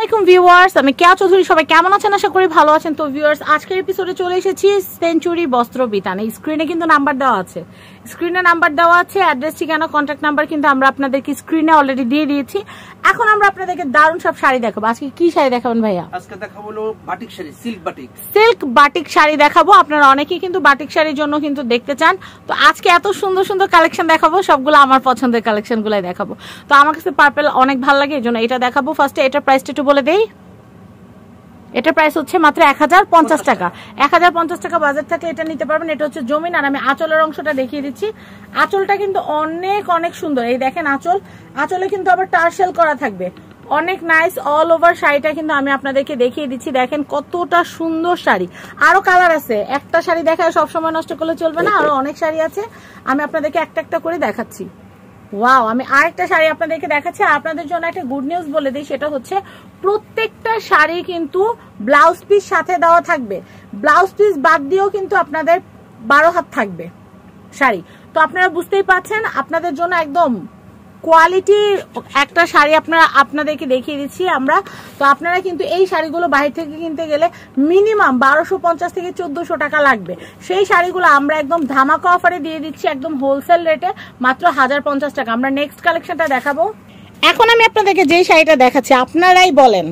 আলাইকুম ভিউয়ার্স, আমি কেয়া চৌধুরী। সবাই কেমন আছেন? আশা করি ভালো আছেন। তো ভিউয়ার্স, আজকের এপিসোডে চলে এসেছি সেঞ্চুরি বস্ত্র বিতানে। স্ক্রিনে কিন্তু নাম্বার দেওয়া আছে, অ্যাড্রেস, ঠিকানা, কন্ট্যাক্ট নাম্বার কিন্তু আমরা আপনাদেরকে স্ক্রিনে অলরেডি দিয়ে দিয়েছি। এখন আমরা আপনাদেরকে দারুণ সব শাড়ি দেখাবো। আজকে কি শাড়ি দেখাবেন ভাইয়া? আজকে দেখাবো batik sari, silk batik sari দেখাবো। আপনারা অনেকেই কিন্তু বাটিক শাড়ির জন্য কিন্তু দেখতে চান। তো আজকে এত সুন্দর সুন্দর কালেকশন দেখাবো, সবগুলো আমার পছন্দের কালেকশন গুলাই দেখাবো। তো আমার কাছে পার্পল অনেক ভালো লাগে, এই জন্য এটা দেখাবো। ফার্স্টে এটার প্রাইসটা একটু বলে দেই। এটার প্রাইস হচ্ছে মাত্র 1050 টাকা। 1050 টাকা বাজার থাকলে এটা নিতে পারবেন। এটা হচ্ছে জমিন। আর আমি আঁচলের অংশটা দেখিয়ে দিচ্ছি। আঁচলটা কিন্তু অনেক অনেক সুন্দর। এই দেখেন আঁচলে কিন্তু আবার টার্সেল করা থাকবে, অনেক নাইস। অল ওভার শাড়িটা কিন্তু আমি আপনাদেরকে দেখিয়ে দিচ্ছি। দেখেন কতটা সুন্দর শাড়ি। আরো কালার আছে, একটা শাড়ি দেখায় সবসময় নষ্ট করলে চলবে না, আরো অনেক শাড়ি আছে। আমি আপনাদেরকে একটা একটা করে দেখাচ্ছি। ওয়াও, আমি আরেকটা শাড়ি আপনাদেরকে দেখাচ্ছি। আপনাদের জন্য একটা গুড নিউজ বলে দিই, সেটা হচ্ছে প্রত্যেকটা শাড়ি কিন্তু ব্লাউজ পিস সাথে দেওয়া থাকবে। ব্লাউজ পিস বাদ দিয়েও কিন্তু আপনাদের 12 হাত থাকবে শাড়ি। তো আপনারা বুঝতেই পারছেন, আপনাদের জন্য একদম কোয়ালিটির একটা শাড়ি আপনাদেরকে দেখিয়ে দিচ্ছি আমরা। তো আপনারা কিন্তু এই শাড়িগুলো বাইরে থেকে কিনতে গেলে মিনিমাম 1250 থেকে 1400 টাকা লাগবে। সেই শাড়িগুলো আমরা একদম ধামাকা অফারে দিয়ে দিচ্ছি, একদম হোলসেল রেটে মাত্র 1050 টাকা। আমরা নেক্সট কালেকশনটা দেখাবো। এখন আমি আপনাদেরকে যেই শাড়িটা দেখাচ্ছি, আপনারাই বলেন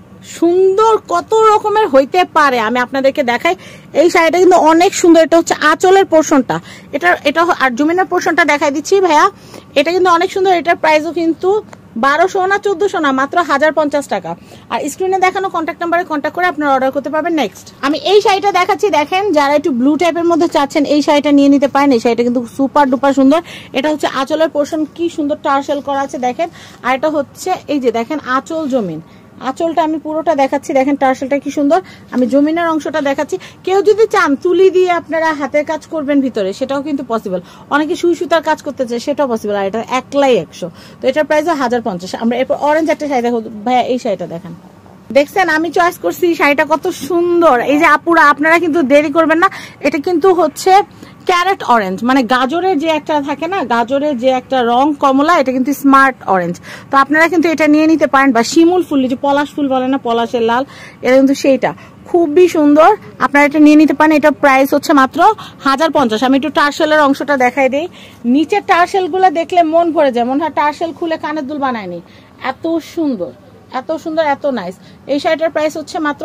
সুন্দর কত রকমের হইতে পারে। আমি আপনাদেরকে দেখাই, এই শাড়িটা কিন্তু অনেক সুন্দর। এটা হচ্ছে আঁচলের পোর্শনটা, এটা আর জমিনের পোর্শনটা দেখাই দিচ্ছি ভাইয়া। এটা কিন্তু অনেক সুন্দর। এটার প্রাইসও কিন্তু 1200 না 1400 না, মাত্র 1050 টাকা। আর স্ক্রিনে দেখানো কন্ট্যাক্ট নাম্বারে কন্ট্যাক্ট করে আপনারা অর্ডার করতে পারবেন। নেক্সট আমি এই শাড়িটা দেখাচ্ছি। দেখেন, যারা একটু ব্লু টাইপের মধ্যে চাচ্ছেন এই শাড়িটা নিয়ে নিতে পারেন। এই শাড়িটা কিন্তু সুপার ডুপার সুন্দর। এটা হচ্ছে আঁচলের পোর্শন, কি সুন্দর টার্সেল করা আছে দেখেন। আর এটা হচ্ছে এই যে দেখেন আঁচল জমিন। আঁচলটা আমি পুরোটা দেখাচ্ছি, দেখেন টার্সেলটা কি সুন্দর। আমি জমিনের অংশটা দেখাচ্ছি। কেউ যদি চান তুলি দিয়ে আপনারা হাতের কাজ করবেন ভিতরে, সেটাও কিন্তু পসিবল। অনেকে সুই সুতার কাজ করতে চায়, সেটাও পসিবল। আর এটা 1,100। তো এটার প্রাইস 1050। আমরা এরপর অরেঞ্জ একটা শাড়ি দেখো ভাইয়া। এই শাড়িটা দেখেন, দেখছেন আমি চয়েস করছি শাড়িটা কত সুন্দর। এই যে আপুরা, আপনারা কিন্তু দেরি করবেন না। এটা কিন্তু হচ্ছে ক্যারেট অরেঞ্জ, মানে গাজরের যে একটা থাকে না, গাজরের যে একটা রং কমলা, এটা কিন্তু স্মার্ট অরেঞ্জ। তো আপনারা কিন্তু এটা নিয়ে নিতে পারেন। বা শিমুল ফুল, যে পলাশ ফুল বলে না, পলাশের লাল, এটা কিন্তু সেইটা খুবই সুন্দর। আপনারা এটা নিয়ে নিতে পারেন। এটা প্রাইস হচ্ছে মাত্র 1050। আমি একটু টার্সেলের অংশটা দেখাই দিই। নিচের টার্সেল গুলো দেখলে মন ভরে যায়, মনে হয় টার্সেল খুলে কানের দুল বানায়নি। এত সুন্দর, এত সুন্দর, এত নাইস। এই শাড়িটার প্রাইস হচ্ছে মাত্র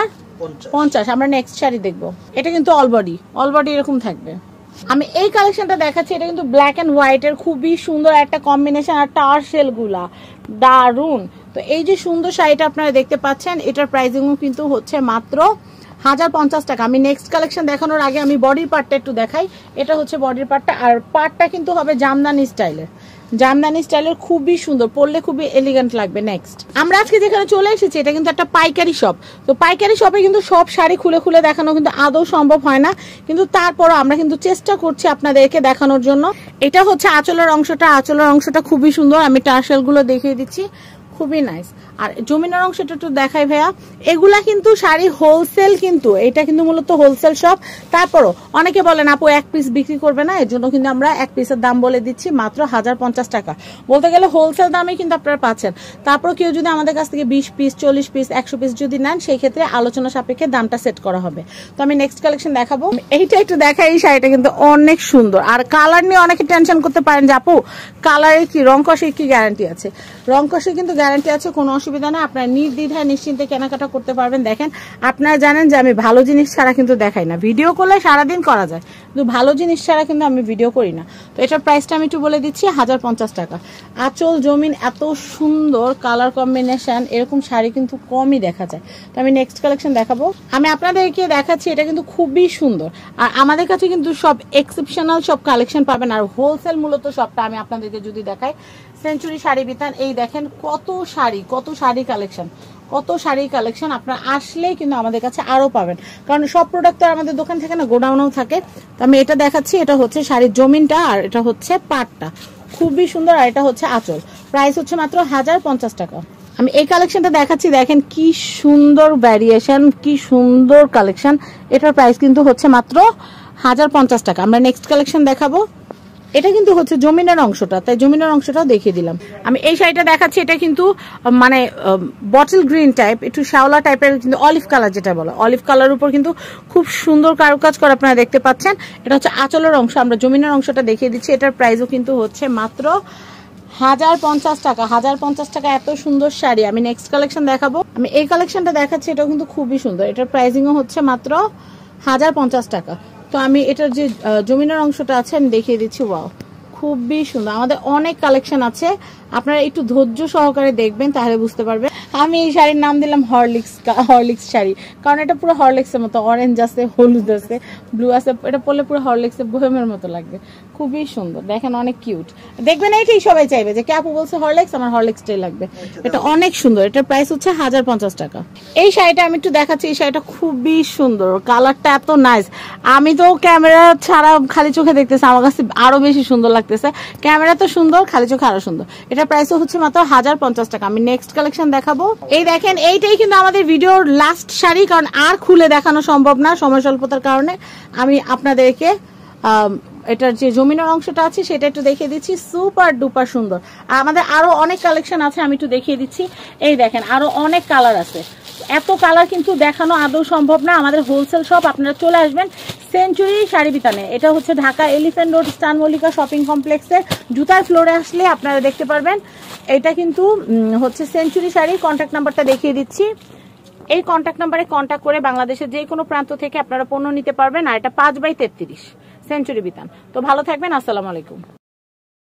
1050। আমরা নেক্সট শাড়ি দেখবো। এটা কিন্তু অল বডি এরকম থাকবে। আমি এই কালেকশনটা দেখাচ্ছি। এটা কিন্তু ব্ল্যাক এন্ড হোয়াইট এর খুবই সুন্দর একটা কম্বিনেশন। আর টার্সেল গুলা দারুন। তো এই যে সুন্দর শাড়িটা আপনারা দেখতে পাচ্ছেন, এটার প্রাইসিংও কিন্তু হচ্ছে মাত্র 1050 টাকা। আমি নেক্সট কালেকশন দেখানোর আগে আমি বডির পার্টটা একটু দেখাই। এটা হচ্ছে বডির পার্টটা। আর পার্টটা কিন্তু হবে জামদানি স্টাইলের, খুবই সুন্দর, পরলে খুবই এলিগেন্ট লাগবে। নেক্সট আমরা আজকে যেখানে চলে এসেছি, এটা কিন্তু একটা পাইকারি শপ। তো পাইকারি শপে কিন্তু সব শাড়ি খুলে খুলে দেখানো কিন্তু আদৌ সম্ভব হয় না, কিন্তু তারপরও আমরা কিন্তু চেষ্টা করছি আপনাদেরকে দেখানোর জন্য। এটা হচ্ছে আঁচলের অংশটা খুবই সুন্দর। আমি টার্সেল গুলো দেখিয়ে দিচ্ছি, খুবই নাইস। আর জমিনের অংশটা একটু দেখাই ভাইয়া। এগুলা কিন্তু শাড়ি হোলসেল, কিন্তু এটা কিন্তু মূলত হোলসেল শপ। তারপরও অনেকে বলেন আপু এক পিস বিক্রি করবে না, এর জন্য কিন্তু আমরা এক পিসের দাম বলে দিচ্ছি মাত্র 1050 টাকা। বলতে গেলে হোলসেল দামে কিন্তু আপনারা পাচ্ছেন। তারপর কেউ যদি আমাদের কাছ থেকে 20 পিস, 40 পিস, 100 পিস যদি নেন, সেই ক্ষেত্রে আলোচনা সাপেক্ষে দামটা সেট করা হবে। তো আমি নেক্সট কালেকশন দেখাবো। এইটা একটু দেখাই। এই শাড়িটা কিন্তু অনেক সুন্দর। আর কালার নিয়ে অনেকে টেনশন করতে পারেন যে আপু কালারের কি, রং কষের কি গ্যারান্টি আছে? রং কষের কিন্তু গ্যারান্টি আছে, কোনো অসুবিধা নেই। আপনারা নির্দ্বিধায় নিশ্চিন্তে কেনাকাটা করতে পারবেন। দেখেন, আপনারা জানেন যে আমি ভালো জিনিস ছাড়া কিন্তু দেখাই না। ভিডিও করলে সারাদিন করা যায়, কিন্তু ভালো জিনিস ছাড়া কিন্তু আমি ভিডিও করি না। তো এটার প্রাইসটা আমি একটু বলে দিচ্ছি, 1050 টাকা। আঁচল জমিন, এত সুন্দর কালার কম্বিনেশন, এরকম শাড়ি কিন্তু কমই দেখা যায়। তো আমি নেক্সট কালেকশন দেখাবো। আমি আপনাদেরকে দেখাচ্ছি, এটা কিন্তু খুবই সুন্দর। আর আমাদের কাছে কিন্তু সব এক্সেপশনাল সব কালেকশন পাবেন। আর হোলসেল মূলত সবটা আমি আপনাদেরকে যদি দেখাই, সেঞ্চুরি শাড়ি বিতান। এই দেখেন কত শাড়ি কালেকশন। আপনারা আসলেই কিন্তু আমাদের কাছে আরো পাবেন, কারণ সব প্রোডাক্ট তো আমাদের দোকান থাকে না, গোডাউনেও থাকে। তো আমি এটা দেখাচ্ছি। এটা হচ্ছে শাড়ির জমিনটা, আর এটা হচ্ছে পাটটা, খুবই সুন্দর। আর এটা হচ্ছে আঁচল। প্রাইস হচ্ছে মাত্র 1050 টাকা। আমি এই কালেকশনটা দেখাচ্ছি। দেখেন কি সুন্দর ভ্যারিয়েশন, কি সুন্দর কালেকশন। এটার প্রাইস কিন্তু হচ্ছে মাত্র 1050 টাকা। আমরা নেক্সট কালেকশন দেখাবো। এটা কিন্তু হচ্ছে জমিনের অংশটা, তাই জমিনের অংশটাও দেখিয়ে দিলাম। আমি এই শাড়িটা দেখাচ্ছি, এটা কিন্তু মানে বটল গ্রিন টাইপ, একটু শ্যাওলা টাইপের, কিন্তু অলিভ কালার যেটা বলে, অলিভ কালার উপর কিন্তু খুব সুন্দর কারুকাজ করে আপনারা দেখতে পাচ্ছেন। এটা হচ্ছে আঁচলের অংশ, আমরা জমিনের অংশটা দেখিয়ে দিচ্ছি। এটার প্রাইসও কিন্তু হচ্ছে মাত্র 1050 টাকা। 1050 টাকা এত সুন্দর শাড়ি। আমি নেক্সট কালেকশন দেখাবো। আমি এই কালেকশনটা দেখাচ্ছি, এটাও কিন্তু খুবই সুন্দর। এটার প্রাইসিংও হচ্ছে মাত্র 1050 টাকা। তো আমি এটার যে জমিনের অংশটা আছে আমি দেখিয়ে দিচ্ছি। ওয়াও, খুবই সুন্দর। আমাদের অনেক কালেকশন আছে, আপনারা একটু ধৈর্য সহকারে দেখবেন, তাহলে বুঝতে পারবেন। আমি এই শাড়ির নাম দিলাম হরলিক্স শাড়ি, কারণ এটা পুরো হরলিক্সের মতো, অরেঞ্জ আছে, হলুদ আছে, ব্লু আছে। এটা পরলে পুরো হরলিক্সের বোহেমের মতো লাগবে, খুবই সুন্দর। দেখেন অনেক কিউট, দেখবেন এইটাই সবাই চাইবে যে কে আপু বলছে হরলিক্স, আমার হরলিক্সটাই লাগবে। এটা অনেক সুন্দর। এটার প্রাইস হচ্ছে 1050 টাকা। এই শাড়িটা আমি একটু দেখাচ্ছি। এই শাড়িটা খুবই সুন্দর, কালারটা এত নাইস। আমি তো ক্যামেরা ছাড়া খালি চোখে দেখতেছি, আমার কাছে আরো বেশি সুন্দর লাগতেছে। ক্যামেরা তো সুন্দর, খালি চোখে আরো সুন্দর। এটার প্রাইসও হচ্ছে মাত্র 1050 টাকা। আমি নেক্সট কালেকশন দেখাবো। এই দেখেন, এইটাই কিন্তু আমাদের ভিডিওর লাস্ট শাড়ি, কারণ আর খুলে দেখানো সম্ভব না সময় স্বল্পতার কারণে। আমি আপনাদেরকে এটার যে জমিনের অংশটা আছে সেটা একটু দেখিয়ে দিচ্ছি। সুপার ডুপার সুন্দর। আমাদের আরো অনেক কালেকশন আছে, আমি একটু দেখিয়ে দিচ্ছি। এই দেখেন, আরো অনেক কালার আছে। এত কালার কিন্তু দেখানো আদৌ সম্ভব না। আমাদের হোলসেল শপ, আপনারা চলে আসবেন সেঞ্চুরি শাড়ি বিতানে। এটা হচ্ছে ঢাকা এলিফ্যান্ট রোড স্টান মল্লিকা শপিং কমপ্লেক্সের জুতার ফ্লোরে আসলে আপনারা দেখতে পারবেন। এটা কিন্তু হচ্ছে সেঞ্চুরি শাড়ি। কন্ট্যাক্ট নাম্বারটা দেখিয়ে দিচ্ছি। এই কন্ট্যাক্ট নাম্বারে কন্ট্যাক্ট করে বাংলাদেশের যে কোনো প্রান্ত থেকে আপনারা পণ্য নিতে পারবেন। আর এটা 5/33 সেঞ্চুরি বিতান। তো ভালো থাকবেন, আসসালামু আলাইকুম।